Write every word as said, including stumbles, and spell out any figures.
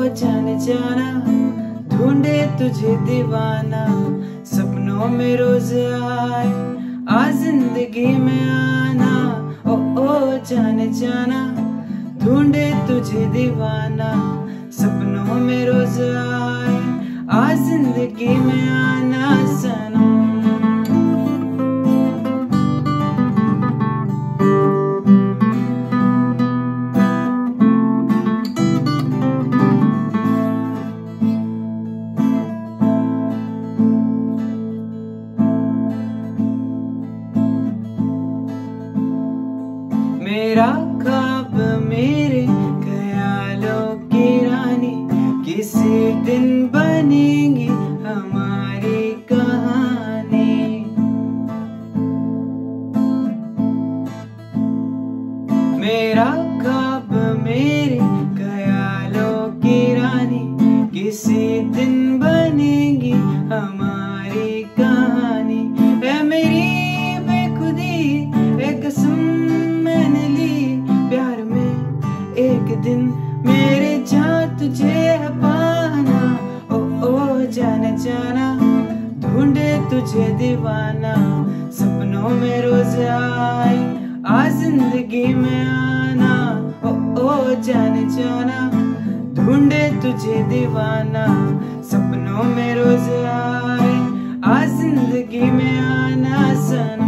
जाने जाना, ढूंढे तुझे दीवाना, सपनों में रोज आए आ जिंदगी में आना। ओ ओ जाने जाना, ढूंढे तुझे दीवाना, सपनों में रोज आए आ जिंदगी में आना सनम। मेरा ख्वाब मेरे ख्यालों की रानी, किसी दिन बनेगी हमारी कहानी। मेरा ख्वाब मेरे ख्यालों की रानी, किसी दिन बनेगी हमारी कहानी। ऐ मेरी बेखुदी ए कसम मैंने ली, प्यार में एक दिन मेरे जान तुझे है पाना। ओ ओ जाने जाना, ढूंढे तुझे दीवाना, सपनों में रोज आए आ जिंदगी में आना। ओ ओ जाने जाना, ढूंढे तुझे दीवाना, सपनों में रोज आए आ जिंदगी में आना सनम।